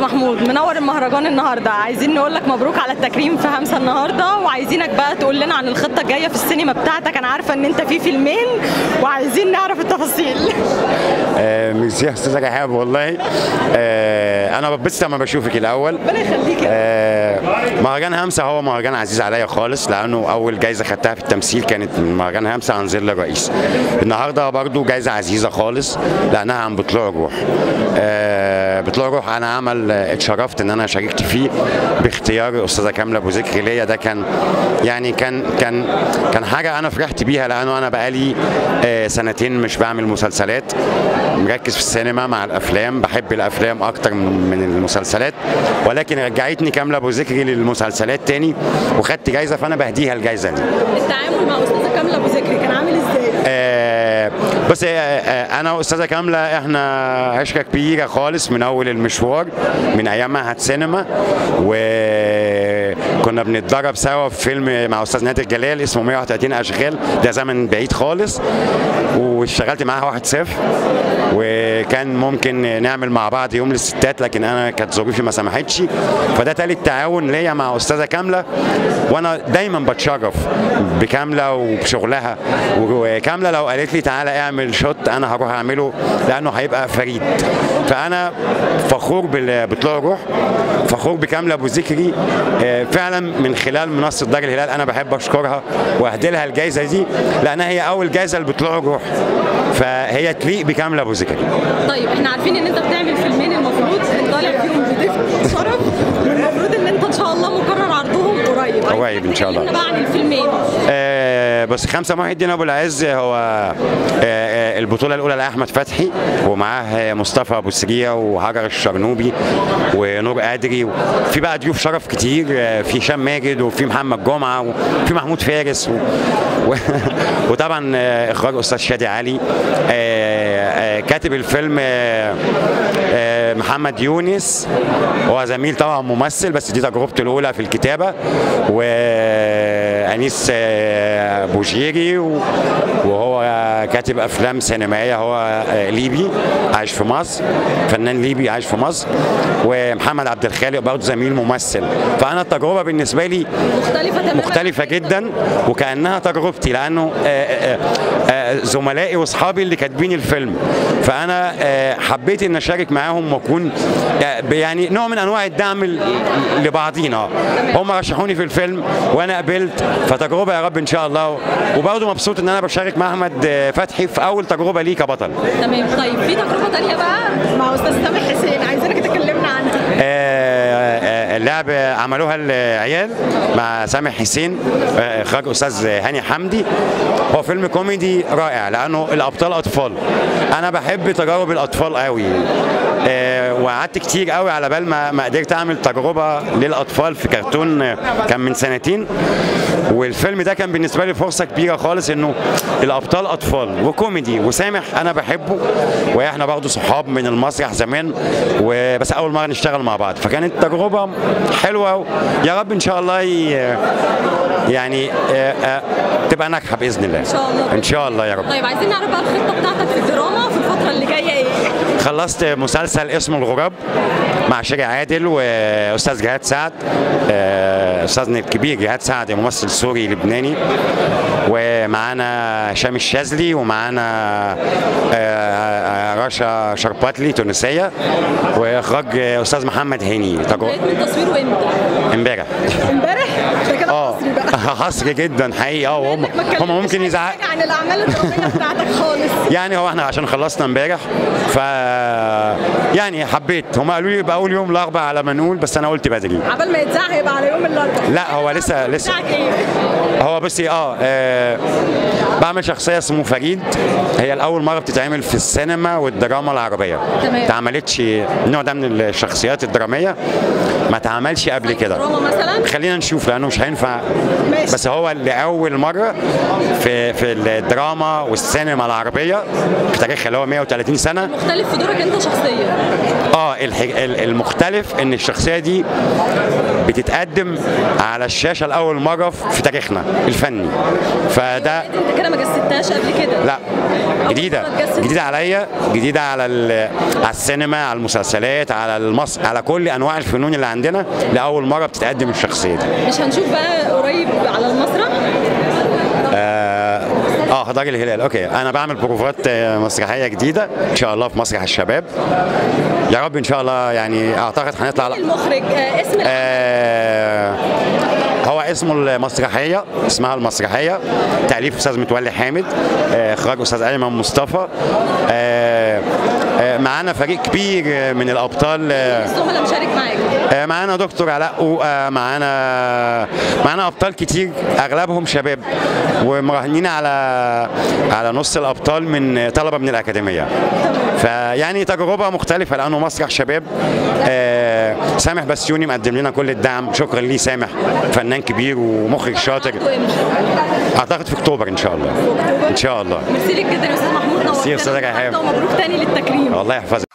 محمود، منور المهرجان النهارده. عايزين نقول لك مبروك على التكريم في همسة النهارده، وعايزينك بقى تقول لنا عن الخطه الجايه في السينما بتاعتك. انا عارفه ان انت في فيلمين وعايزين نعرف التفاصيل. ميرسي يا استاذه رحاب والله. انا ببسط لما بشوفك الاول. ربنا يخليك. مهرجان همسة هو مهرجان عزيز عليا خالص، لانه اول جايزه خدتها في التمثيل كانت من مهرجان همسة عن ظل الرئيس. النهارده برضو جايزه عزيزه خالص لانها عن بطلوع الروح. بطلوع الروح انا عمل اتشرفت ان انا شاركت فيه باختيار الاستاذه كامله ابو ذكري ليا. ده كان يعني كان حاجه انا فرحت بيها، لانه انا بقالي سنتين مش بعمل مسلسلات، مركز في السينما مع الافلام، بحب الافلام اكتر من المسلسلات، ولكن رجعتني كامله ابو ذكري للمسلسلات تاني وخدت جايزه، فانا بهديها الجايزه دي. التعامل مع استاذه كامله ابو ذكري كان عامل ازاي؟ بص، انا واستاذه كامله احنا عشره كبيره خالص من اول المشوار، من ايام معهد سينما، وكنا بنتدرب سوا في فيلم مع استاذ نادر جلال اسمه 131 اشغال، ده زمن بعيد خالص، واشتغلت معاها 1-0، وكان ممكن نعمل مع بعض يوم للستات، لكن انا كانت ظروفي ما سمحتش، فده تالت تعاون ليا مع استاذه كامله، وانا دايما بتشرف بكامله وبشغلها. وكامله لو قالت لي تعالى اعمل شوت انا هروح اعمله، لانه هيبقى فريد. فانا فخور بطلوع الروح، فخور بكامله ابو ذكري. فعلا من خلال منصه دار الهلال انا بحب اشكرها واهدي لها الجائزه دي، لانها هي اول جائزه لبطلوع الروح، فهي تليق بكامله ابو ذكري. طيب احنا عارفين ان انت بتعمل فيلمين المفروض طالع فيهم بضيف شرف، والمفروض ان انت ان شاء الله مقرر عرضهم قريب ان شاء الله. بقى عن الفيلمين. بس خمسة محي الدين ابو العز هو البطوله الاولى لاحمد فتحي، ومعاه مصطفى ابو سريه وهاجر الشرنوبي ونور قادري، وفي بقى ضيوف شرف كتير، في هشام ماجد وفي محمد جمعه وفي محمود فارس وطبعا اخراج استاذ شادي علي. كاتب الفيلم محمد يونس، هو زميل طبعا ممثل، بس دي تجربته الاولى في الكتابه. وانيس بوجيري، وهو كاتب افلام سينمائيه، هو ليبي عايش في مصر، فنان ليبي عايش في مصر. ومحمد عبد الخالق برضه زميل ممثل. فانا التجربه بالنسبه لي مختلفه جدا، وكانها تجربتي، لانه زملائي واصحابي اللي كاتبين الفيلم، فانا حبيت ان اشارك معاهم واكون يعني نوع من انواع الدعم لبعضينا. هم رشحوني في الفيلم وانا قبلت، فتجربه يا رب ان شاء الله. وبرضه مبسوط ان انا بشارك مع احمد فتحي في اول تجربه ليه كبطل. تمام. طيب في تجربه ثانيه بقى مع استاذ سامح حسين، عايزينك تكلمنا عنها. اللعبه عملوها العيال مع سامح حسين، اخراج استاذ هاني حمدي. هو فيلم كوميدي رائع لانه الابطال اطفال، انا بحب تجارب الاطفال قوي، وقعدت كتير قوي على بال ما قدرت اعمل تجربه للاطفال في كرتون كان من سنتين. والفيلم ده كان بالنسبه لي فرصه كبيره خالص، انه الابطال اطفال وكوميدي، وسامح انا بحبه، واحنا برضه صحاب من المسرح زمان، وبس اول مره نشتغل مع بعض، فكانت تجربه حلوه. يا رب ان شاء الله يعني تبقى ناجحه باذن الله. ان شاء الله. ان شاء الله يا رب. طيب عايزين نعرف بقى الخطه بتاعتك في الدراما في الفتره اللي جايه ايه؟ خلصت مسلسل اسمه الغراب مع شيري عادل واستاذ جهاد سعد، استاذنا الكبير جهاد سعد ممثل سوري لبناني، ومعانا هشام الشاذلي، ومعانا رشا شرباتلي تونسيه، واخراج استاذ محمد هاني. تجربه التصوير وامتى؟ امبارح. ده كده حصري بقى. حصري جدا حقيقي. هم ممكن يزعقوا عن الاعمال الدراميه بتاعتك خالص. يعني هو احنا عشان خلصنا امبارح، ف يعني حبيت، هم قالوا لي يبقى اول يوم الاربعاء على ما نقول، بس انا قلت بدري عبال ما يتذاع هيبقى على يوم الاربعاء. لا هو لسه هو بصي بعمل شخصيه اسمه فريد، هي الاول مره بتتعمل في السينما والدراما العربيه. تمام. ما اتعملتش النوع ده من الشخصيات الدراميه، ما اتعملش قبل كده. دراما مثلا؟ خلينا نشوف لانه مش هينفع. ماشي. بس هو لاول مره في الدراما والسينما العربيه في تاريخها اللي هو 130 سنه. مختلف في دورك انت شخصيا. المختلف ان الشخصيه دي بتتقدم على الشاشه لاول مره في تاريخنا الفني. فده انت كده ما جسدتهاش قبل كده؟ لا، جديده عليا، جديده على السينما، على المسلسلات، على كل انواع الفنون اللي عندنا. لاول مره بتتقدم الشخصيه دي. مش هنشوف بقى قريب على المسرح؟ هضاجي الهلال. اوكي، انا بعمل بروفات مسرحيه جديده ان شاء الله في مسرح الشباب. يا رب ان شاء الله، يعني اعتقد هنطلع. المخرج اسم هو اسمه المسرحيه، اسمها المسرحيه، تاليف استاذ متولي حامد، اخراج استاذ ايمن مصطفى. معانا فريق كبير من الابطال. الزملاء مشارك معاك؟ معانا دكتور علاء، معانا ابطال كتير اغلبهم شباب، ومراهنين على نص الابطال من طلبه من الاكاديميه. فيعني تجربه مختلفه لانه مسرح شباب. سامح بسيوني مقدم لنا كل الدعم، شكرا ليه سامح، فنان كبير ومخرج شاطر. اعتقد في اكتوبر ان شاء الله. ان شاء الله. ميرسي لك جدا يا استاذ محمود، نورتنا. ميرسي يا استاذ ريحان، ومبروك تاني للتكريم. الله يحفظك.